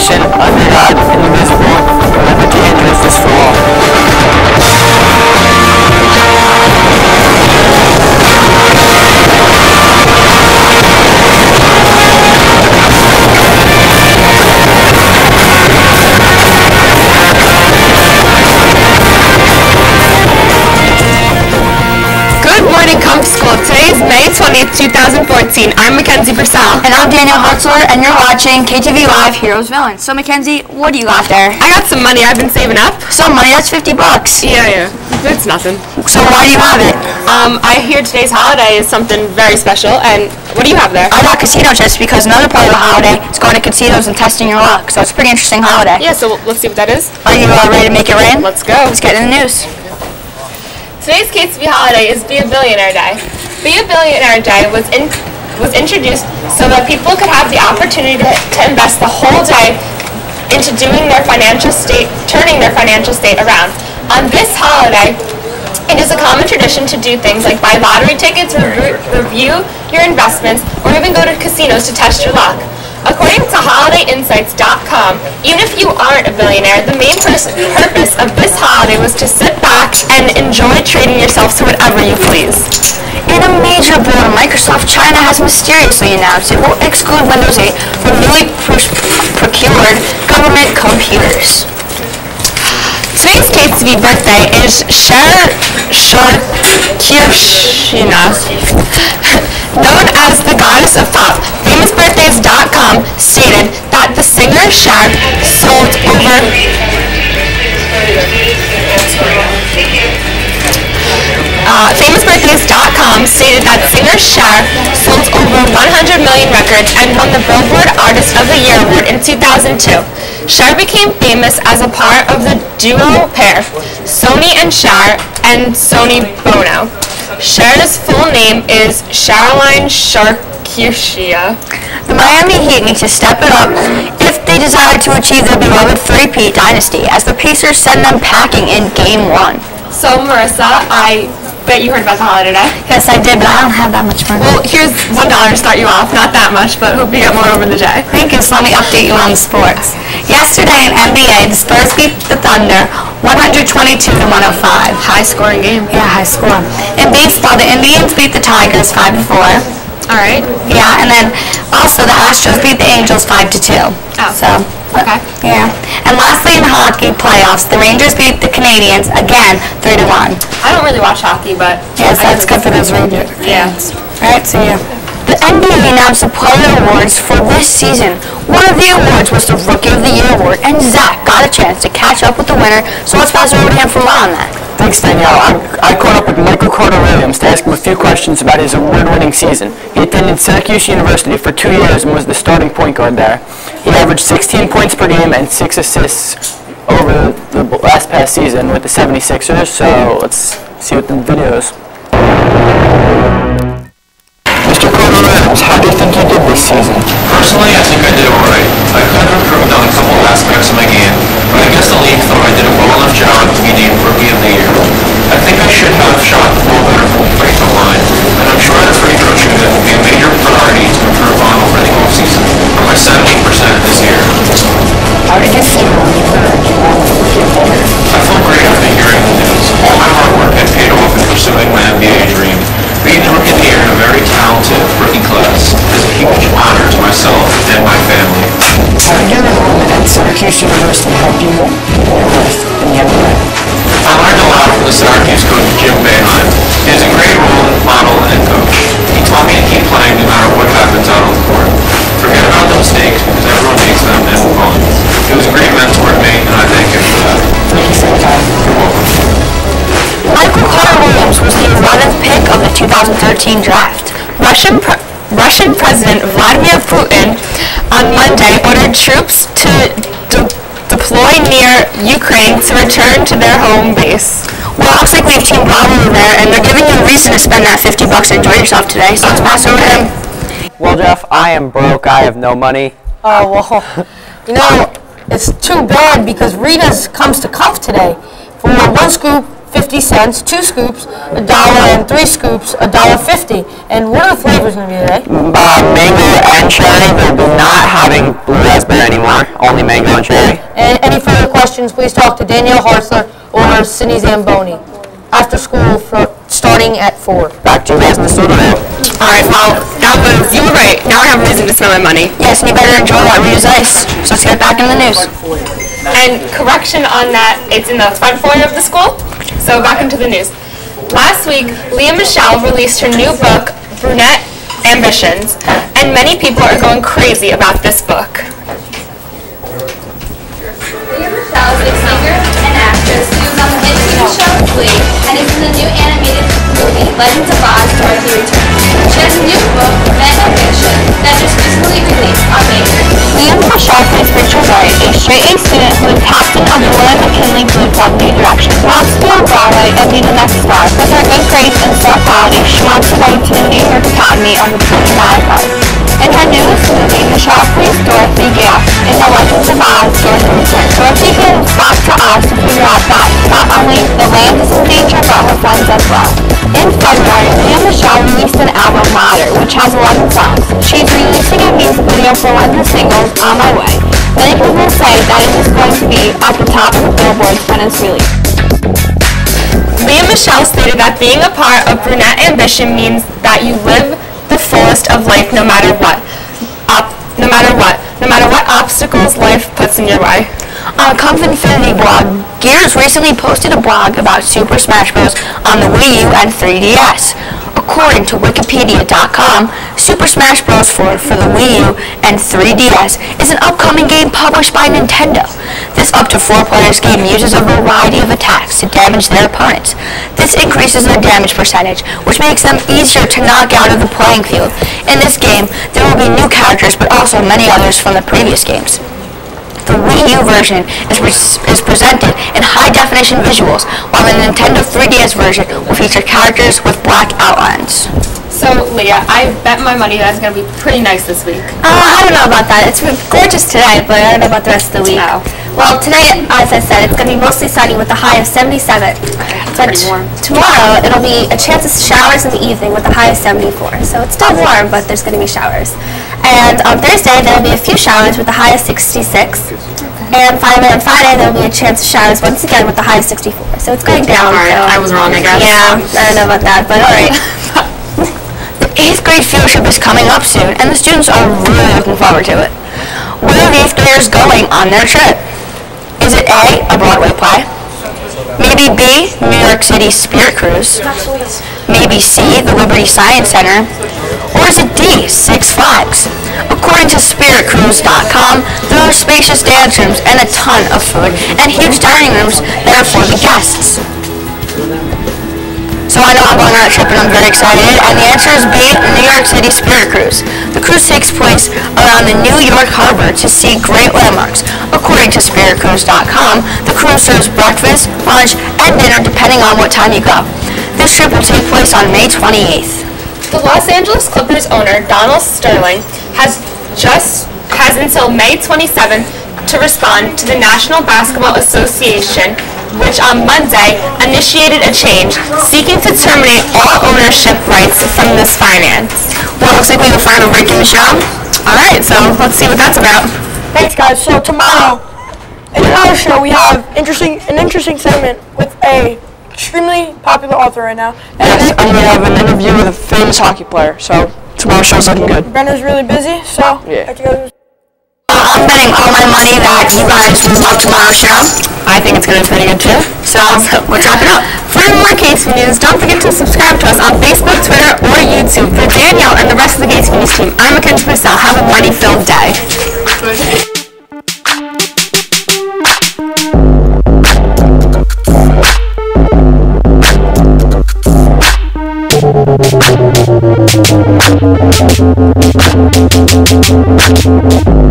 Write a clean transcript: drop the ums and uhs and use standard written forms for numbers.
creation, under God, indivisible, with liberty and justice for all. Good morning, Comp School. Today is May 20th, 2014. I'm Mackenzie Purcell. And I'm Daniel Hartzler, and you're watching KTV Live Heroes Villains. So, Mackenzie, what do you got there? I got some money I've been saving up. Some money, that's $50. Yeah. It's nothing. So why do you have it? I hear today's holiday is something very special, and what do you have there? I got casino chips because another part of the holiday is going to casinos and testing your luck. So it's a pretty interesting holiday. Yeah, so let's see what that is. Are you ready to make it rain? Let's go. Let's get in the news. Today's KTV holiday is Be a Billionaire Day. Be a Billionaire Day was introduced so that people could have the opportunity to invest the whole day into turning their financial state around. On this holiday, it is a common tradition to do things like buy lottery tickets, review your investments, or even go to casinos to test your luck. According to HolidayInsights.com, even if you aren't a billionaire, the main purpose of this holiday was to sit back and enjoy treating yourself to whatever you please. In a major blow, Microsoft China has mysteriously announced it will exclude Windows 8 from newly procured government computers. Today's KTV birthday is Cher Kirshina, known as the goddess of pop. FamousBirthdays.com stated that the singer Cher sold over FamousBirthdays.com stated that singer Cher sold over 100 million records and won the Billboard Artist of the Year award in 2002. Cher became famous as a part of the duo pair, Sonny and Cher and Sonny Bono. Cher's full name is Caroline Sharkishia. The Miami Heat need to step it up if they desire to achieve their beloved three-peat dynasty, as the Pacers send them packing in Game 1. So, Marissa, I bet you heard about the holiday today. Yes, I did, but I don't have that much money. Well, here's $1 to start you off. Not that much, but hope you get more over the day. Thank you. So let me update you on the sports. Yesterday in NBA, the Spurs beat the Thunder 122-105. High-scoring game. Yeah, high score. In baseball, the Indians beat the Tigers 5-4. All right. Yeah, and then also the Astros beat the Angels 5-2. Oh. So. Okay. Yeah. And lastly, in hockey playoffs, the Rangers beat the Canadians again 3-1. I don't really watch hockey, but Yes, that's good for those Rangers. Yeah. All right, see ya. The NBA announced the player awards for this season. One of the awards was the Rookie of the Year award, and Zach got a chance to catch up with the winner, so let's pass it over to him for more on that. Thanks, Danielle. I caught up with Michael Carter-Williams to ask him a few questions about his award-winning season. He attended Syracuse University for 2 years and was the starting point guard there. He averaged 16 points per game and 6 assists over the last past season with the 76ers, so let's see what the video is. Mr. Carter-Williams, how do you think you did this season? Personally, I think I did alright. I could have improved on a couple aspects of my game, but I guess the league thought I did a well enough job to be named Rookie of the Year. I think I should have shot the ball better from the free throw line, and I'm sure that free throw shooting will be a major priority to improve on over the offseason. I'm at 70% this year. How did you feel? I felt great after hearing the news. All my hard work had paid off in pursuing my NBA dream. Being the Rookie of the Year in a very talented rookie class is a huge honor to myself and my family. How did your enrollment at Syracuse University help you in your life in the NBA? I learned a lot from the Syracuse coach, Jim Boeheim. He is a great role model and coach. He taught me to keep playing no matter what happens out on the court. Forget about the mistakes because everyone makes them and move on. He was a great mentor to me, and I thank him for that. Thank you for your time. You're welcome. Michael Carter-Williams was the 11th pick of the 2013 draft. Russian President Vladimir Putin on Monday ordered troops to deploy near Ukraine to return to their home base. Well, it looks like we have Team Bravo there, and they're giving you a reason to spend that $50 and enjoy yourself today, so let's pass over to him. Well, Jeff, I am broke. I have no money. Oh, well, you know, it's too bad because Rita's comes to cuff today. For 1 scoop, 50 cents, 2 scoops, $1, and 3 scoops, $1.50. And what are the flavors going to be today? Mango and cherry, but we're not having blue raspberry anymore. our only mango and cherry. And any further questions, please talk to Danielle Hartzler or Sydney Zamboni. After school, starting at 4. Back to you guys in the studio. Alright, well, you were right. Now I have a reason to spend my money. Yes, and you better enjoy that Rita's Ice. So let's get back in the news. And correction on that, it's in the front foyer of the school. So back into the news. Last week, Leah Michelle released her new book, Brunette Ambitions, and many people are going crazy about this book. Leah Michelle is a singer and actress who was on the hit TV show Glee and is in the new animated movie Legends of Oz: Dorothy Returns. She has a new book, Brunette Ambition, that just recently released on May 3rd. Leah Michelle plays Rachel Ray, a straight-A student who is captain of the William McKinley Blue Club New Direction. She wants to go on Broadway and be the next star. With her good grades and star quality, she wants to go to the New York Academy of the Dramatic Arts. In her newest movie, Michelle plays Dorothy Gale in the Legends of Oz: Dorothy Returns. Dorothy goes back to Oz to figure out that not only the land is in danger, but her friends as well. In February, Leah Michelle released an album, Mater, which has 11 songs. She's releasing a music video for one of the singles, On My Way. Many people say that it is going to be at the top of the Billboard when it's released. Leah Michelle stated that being a part of Brunette Ambition means that you live the fullest of life no matter what. No matter what obstacles life puts in your way. On Confinity blog, Gears recently posted a blog about Super Smash Bros. On the Wii U and 3DS. According to Wikipedia.com, Super Smash Bros. 4 for the Wii U and 3DS is an upcoming game published by Nintendo. This up to 4 players game uses a variety of attacks to damage their opponents. This increases their damage percentage, which makes them easier to knock out of the playing field. In this game, there will be new characters, but also many others from the previous games. The Wii U version is presented in high-definition visuals, while the Nintendo 3DS version will feature characters with black outlines. So, Leah, I bet my money that it's going to be pretty nice this week. I don't know about that. It's been gorgeous today, but I don't know about the rest of the week. No. Well, today, as I said, it's going to be mostly sunny with a high of 77. But tomorrow, it'll be a chance of showers in the evening with a high of 74. So it's still warm, but there's going to be showers. And on Thursday, there'll be a few showers with a high of 66. And finally, on Friday, there'll be a chance of showers once again with a high of 64. So it's going down. Alright, I was wrong, I guess. Yeah, I don't know about that, but alright. The 8th grade field trip is coming up soon, and the students are really looking forward to it. Where are the 8th graders going on their trip? Is it A, a Broadway play? Maybe B, New York City Spirit Cruise? Maybe C, the Liberty Science Center? Or is it D, Six Flags? According to SpiritCruise.com, there are spacious dance rooms and a ton of food and huge dining rooms that are for the guests. So I know I'm going on a trip and I'm very excited, and the answer is B, New York City Spirit Cruise. The cruise takes place around the New York Harbor to see great landmarks. According to SpiritCruise.com, the cruise serves breakfast, lunch, and dinner depending on what time you go. This trip will take place on May 28th. The Los Angeles Clippers owner, Donald Sterling, has until May 27th to respond to the National Basketball Association, which on Monday initiated a change seeking to terminate all ownership rights from this finance. Well, looks like we have a final break in the show. Alright, so let's see what that's about. Thanks, guys. So tomorrow, in our show, we have an interesting segment with a extremely popular author right now. Yes, I'm going to have an interview with a famous hockey player, so tomorrow's show's looking good. Brenda's really busy, so Yeah. I'm betting all my money that you guys will love tomorrow's show. I think it's going to be pretty good too. So let's wrap it up. For more KSV News, don't forget to subscribe to us on Facebook, Twitter, or YouTube. For Danielle and the rest of the KSV News team, I'm Mackenzie Purcell. Have a money-filled day. Thank you.